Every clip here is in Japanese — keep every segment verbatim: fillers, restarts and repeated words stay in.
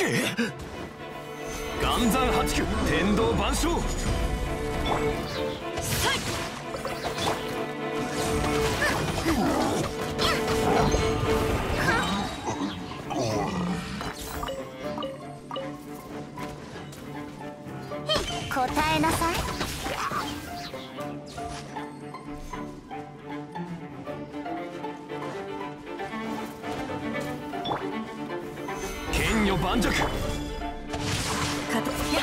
岩山八九天道万象。 答えなさい。 剣女盤石。 かとや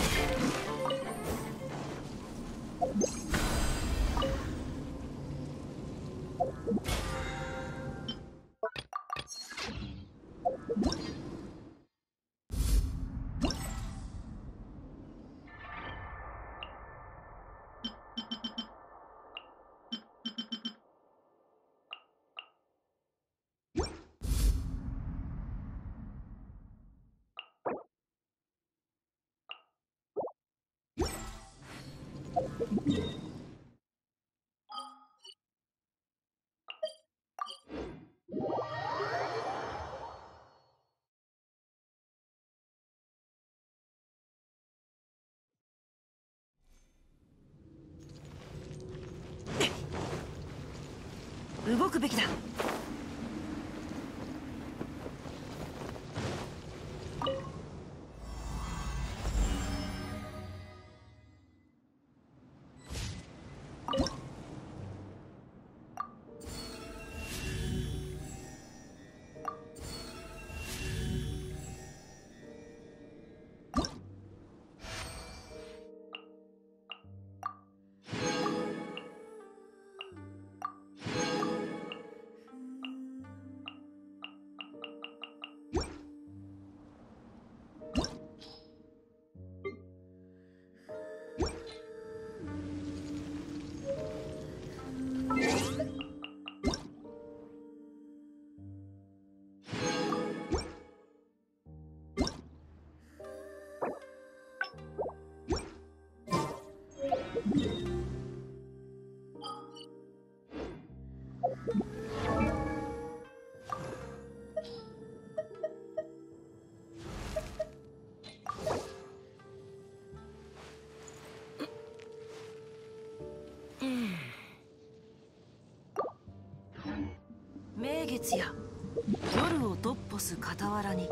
動くべきだ。名月や夜をドッポす傍らに。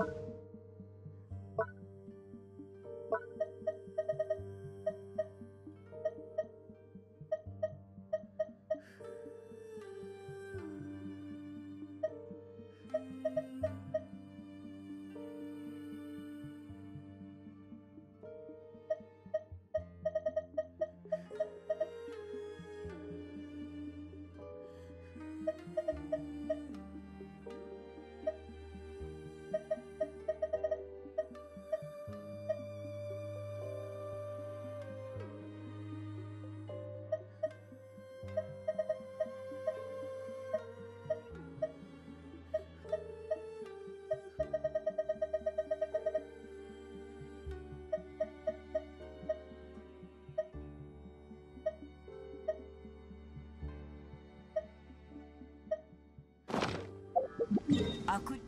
悪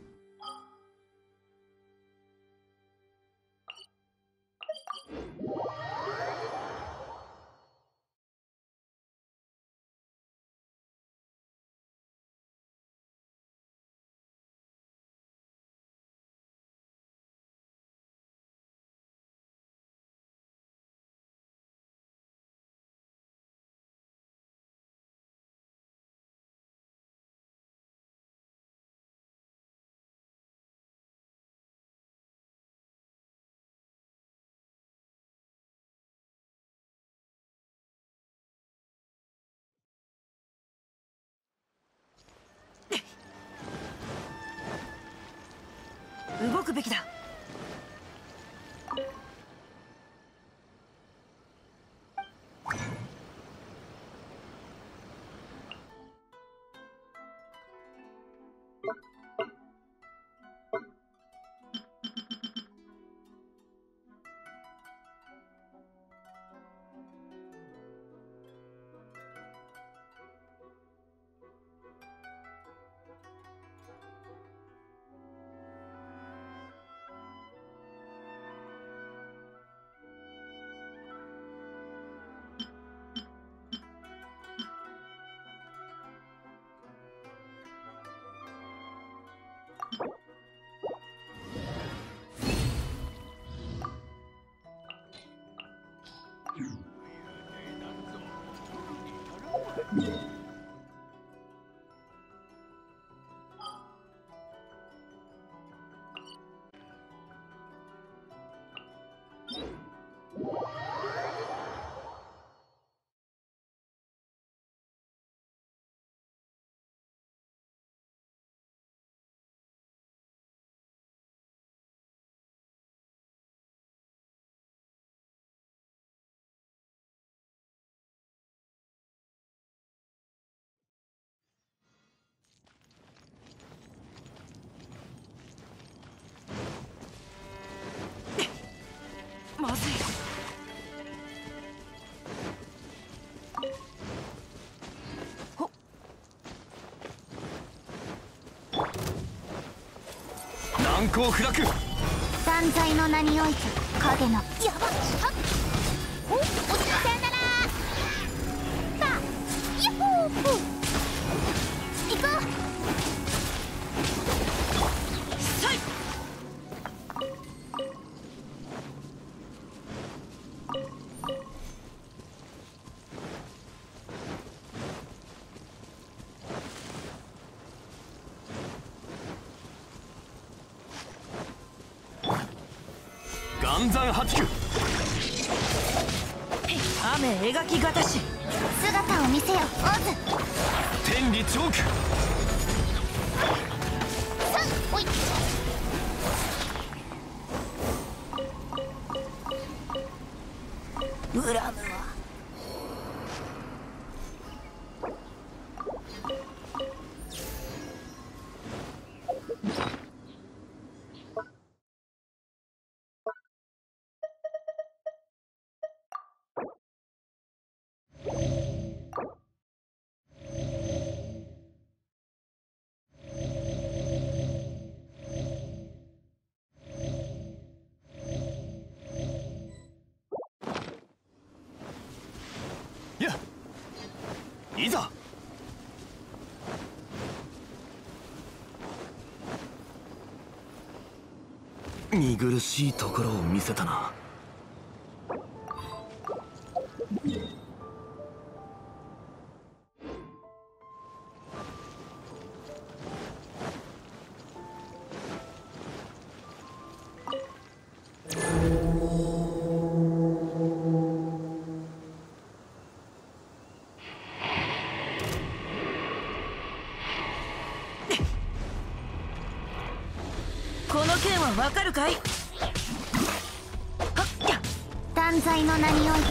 動くべきだ。 まずい。ほっ。 難攻不落。 断罪の名において影のやばっはっおおさよならさあヤッホー行こうさい。 岩山八九。 雨描きがたし。 姿を見せよオズ天理チョーク。 さあおい恨むわ。 やいざ。見苦しいところを見せたな。 この件はわかるかい。はっや。 断罪の名において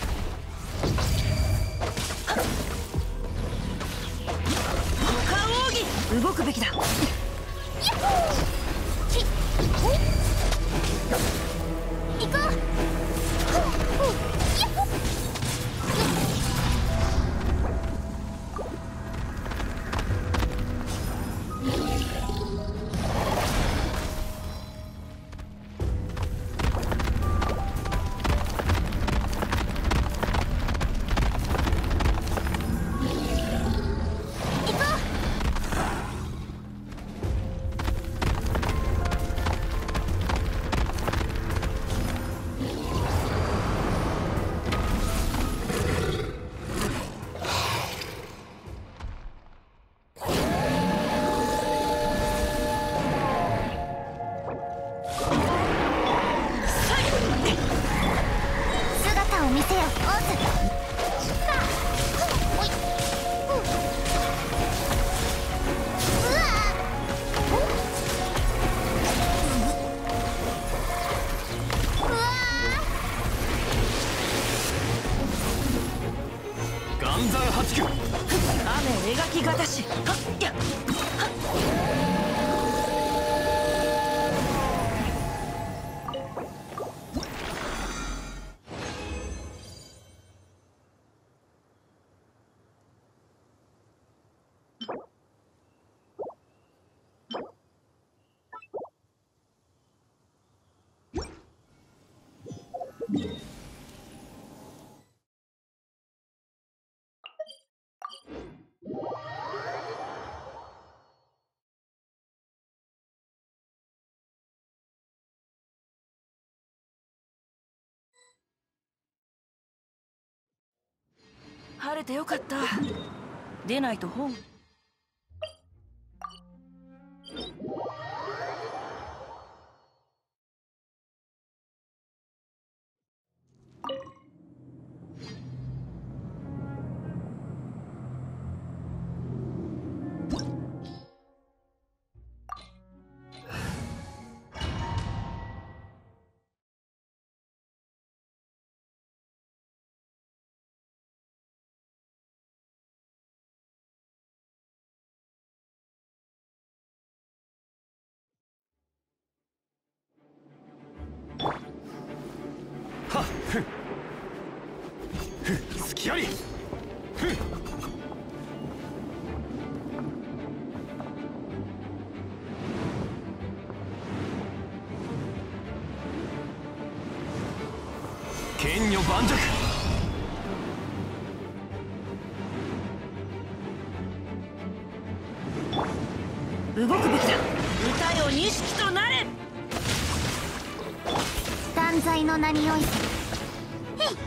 五感奥義。動くべきだ。 ヤッホーひお行こうほっほっヤッホー姿を見せよオズさあおいうわおうわ岩山八九。 雨描きがたし。はっや。 晴れてよかった。出ないと本。 はっふんふん隙ありふん剣女盤石動くべきだ。歌よ錦となれ。 断罪の名においてへい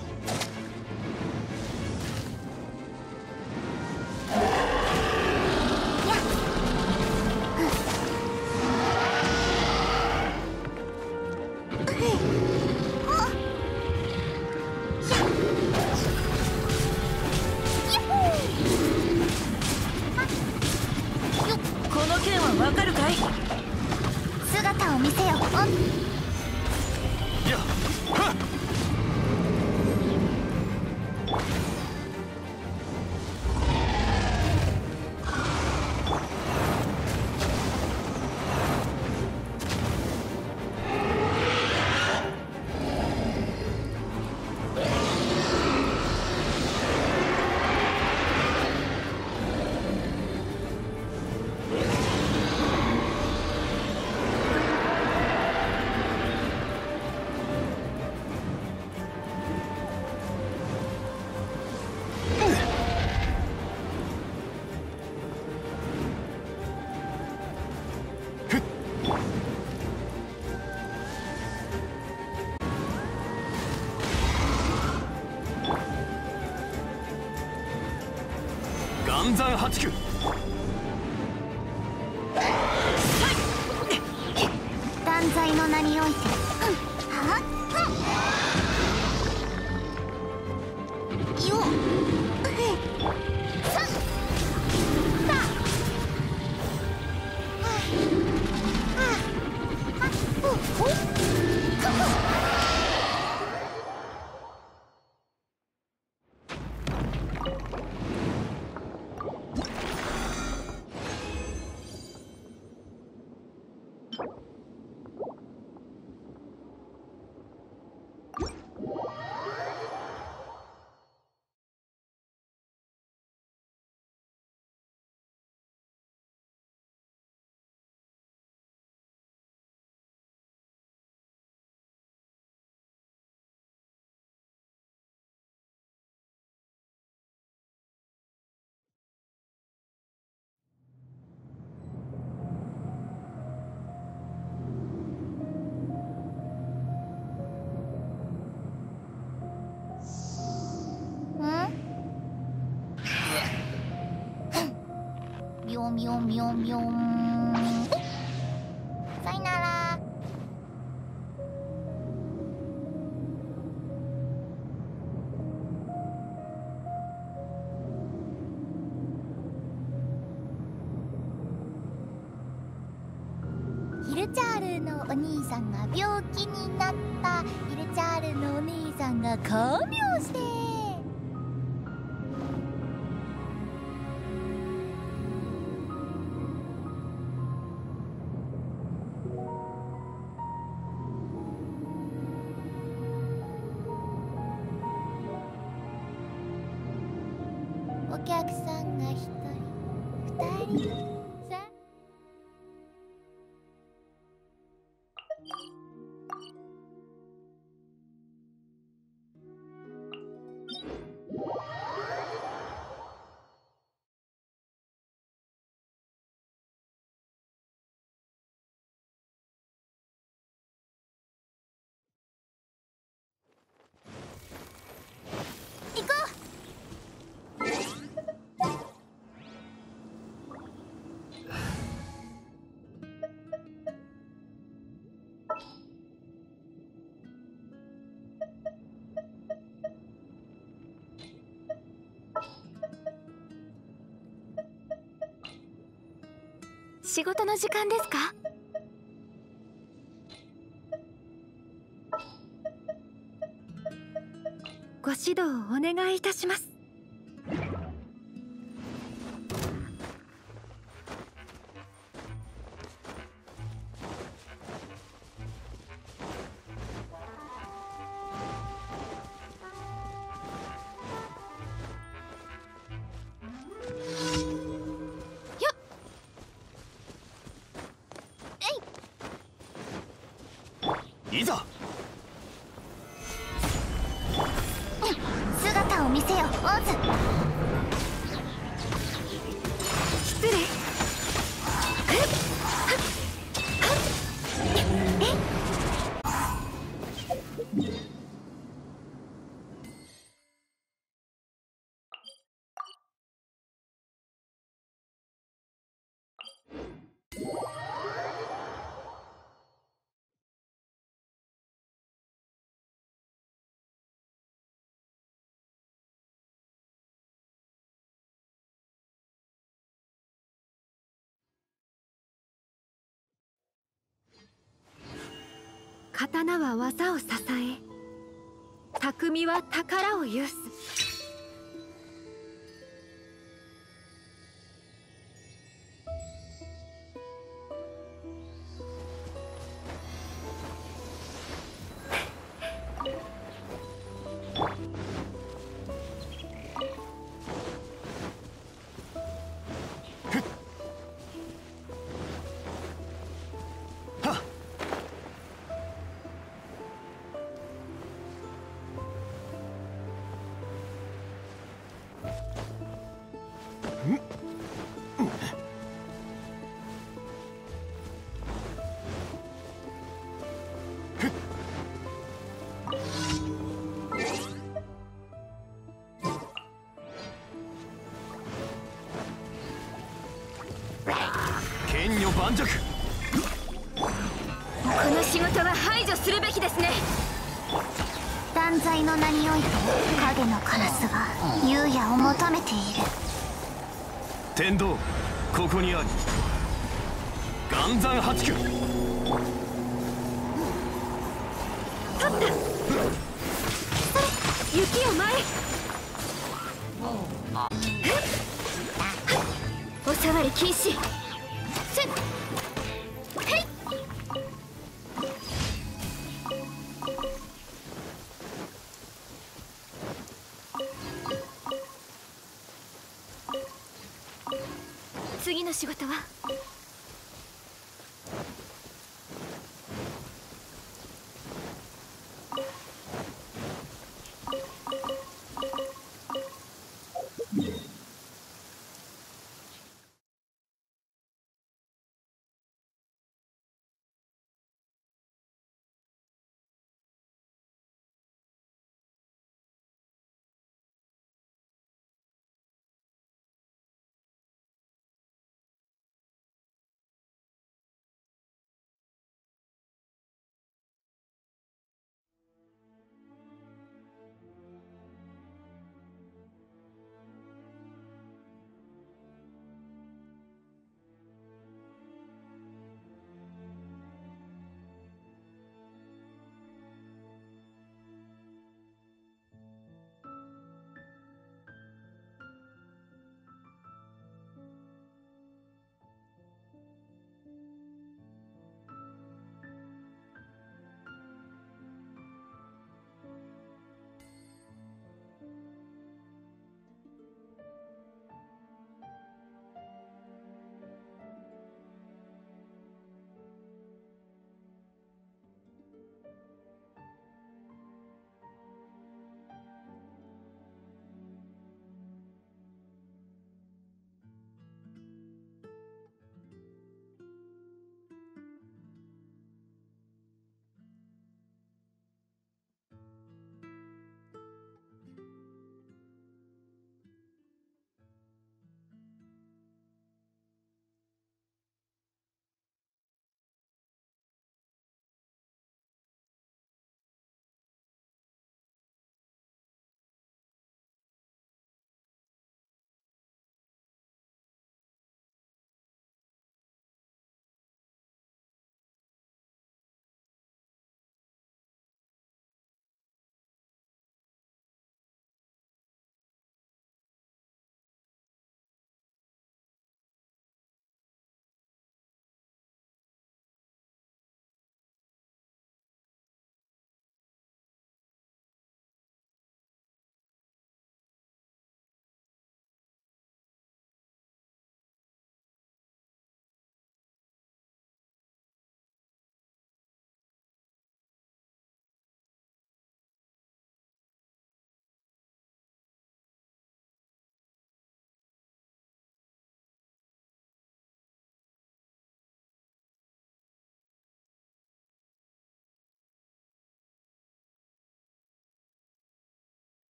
この剣はわかるかい。 姿を見せよ。 やっはっ岩山八九断罪の名において、うん、はっよさっだはっほっみょみょみょみょんさよなら。ヒルチャールのお兄さんが病気になった。ヒルチャールのお兄さんが看病してお客さんが一人二人さ行こう。 仕事の時間ですか？ご指導をお願いいたします。 いざ姿を見せよ、オーズ。失礼。刀は技を支え、匠は宝を有す。 剣女盤石。 この仕事は排除するべきですね。断罪の名において影のカラスが優也を求めている。 天道ここにあり。岩山八九。 取った。それ、雪を舞え。お触り禁止。せっへい。次の仕事は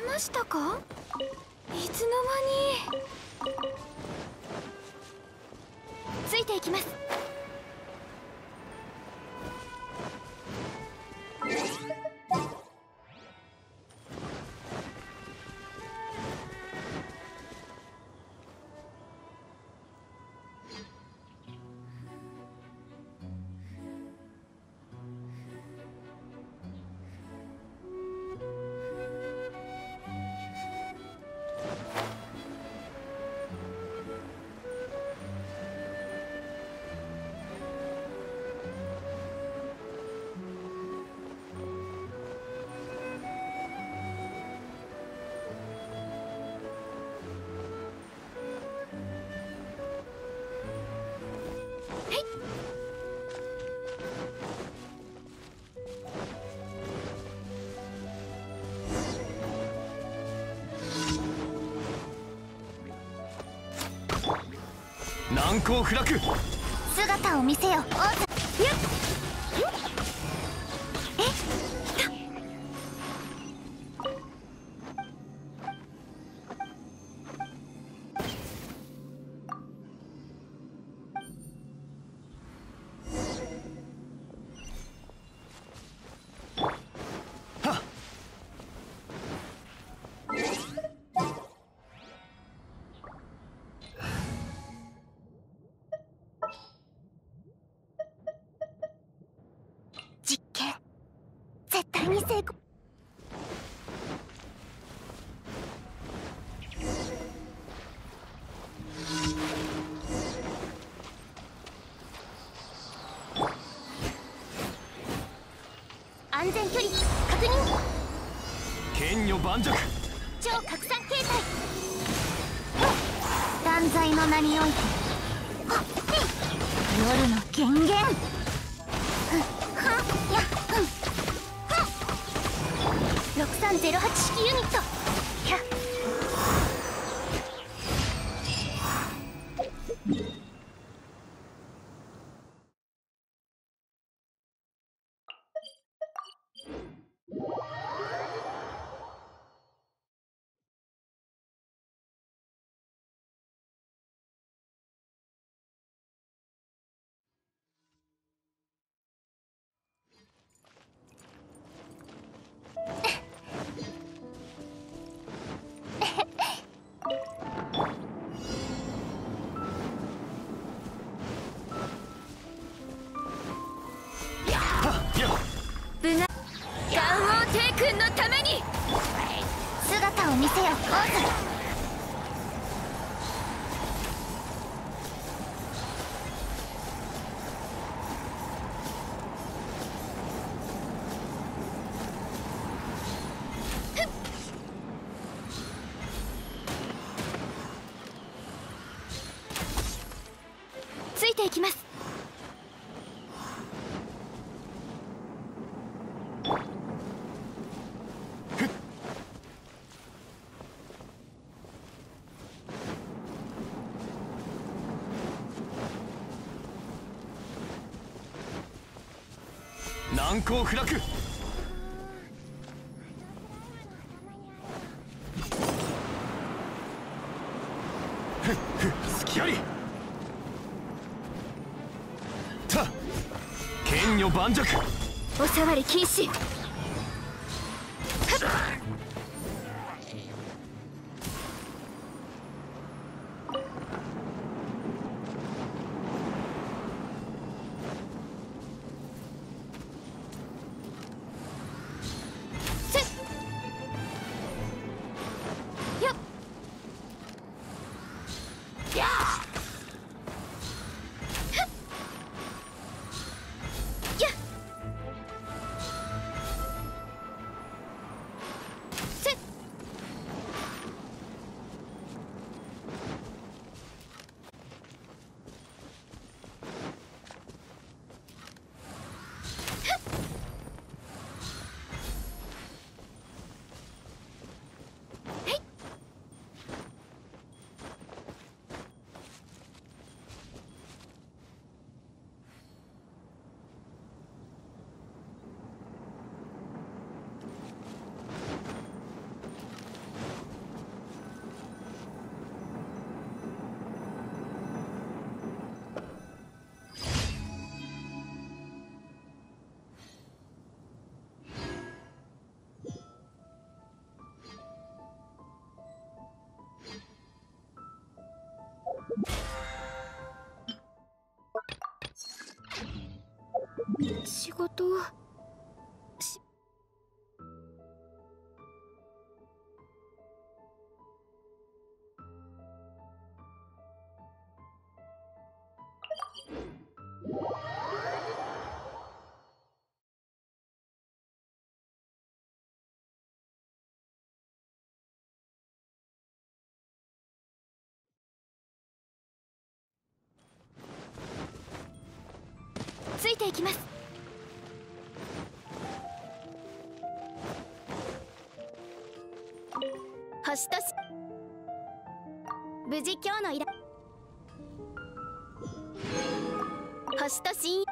ましたか？いつの間に。ついていきます。 難攻不落。 姿を見せよ。オーズ。えっ。実験絶対に成功。安全距離確認。 剣女盤石。 超拡散形態。断罪の名において夜の権限。ろくさんゼロはち式ユニット。ひゃっ。ガンオー帝君のために姿を見せよ。オーズ。ついていきます。 難攻不落。ふっふっ隙あり。た剣女盤石。 お触り禁止。 事しついていきます。星とし無事今日の依頼星とし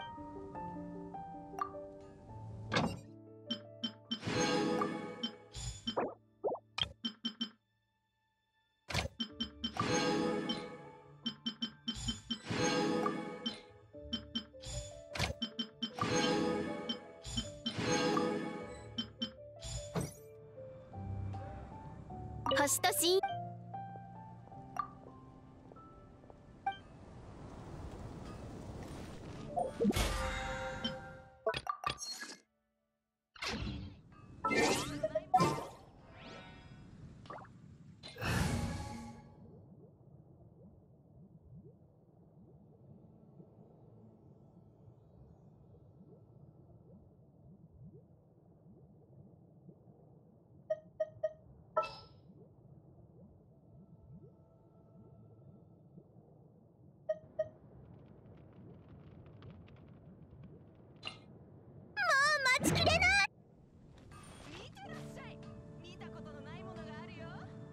星とし待ちきれない。 見てらっしゃい。見たことのないものがあるよ。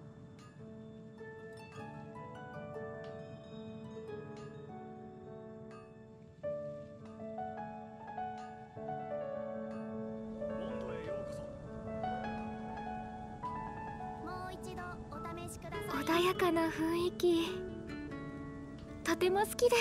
モンドへようこそ。 もう一度お試しください。 穏やかな雰囲気、とても好きです。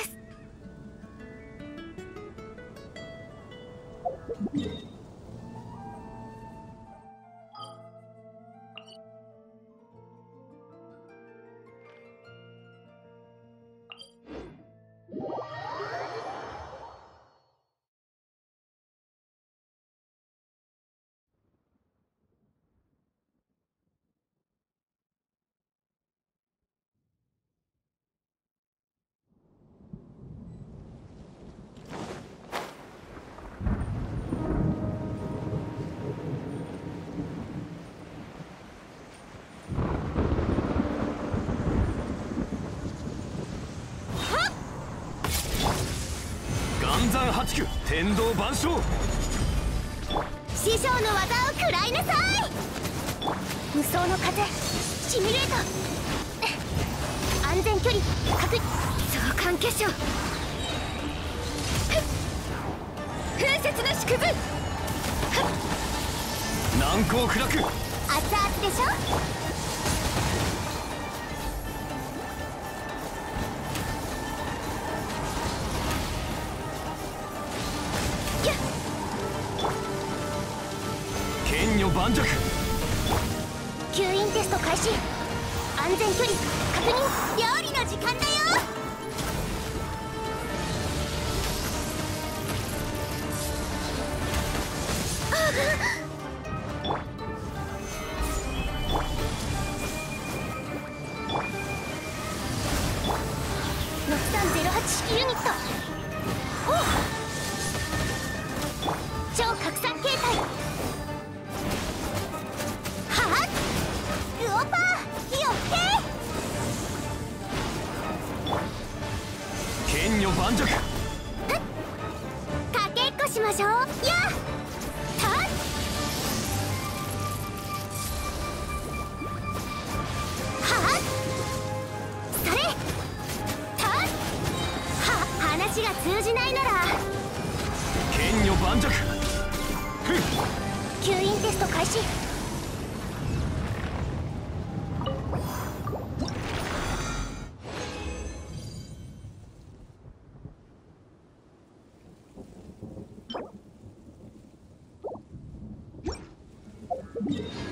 岩山八九天道万象。 師匠の技を食らいなさい。無双の風シミュレート安全距離確相関結晶風雪の縮図難攻不落。 熱々でしょ。 剣女盤石。 吸引テスト開始。安全距離確認。料理の時間だよ。ろくさんゼロはち式ユニット。超拡散形態。はっルオパー火を吹け。 剣女盤石。 かけっこしましょう。やったっはっそれたっは話が通じないなら剣女盤石。ふん。 吸引テスト開始。 う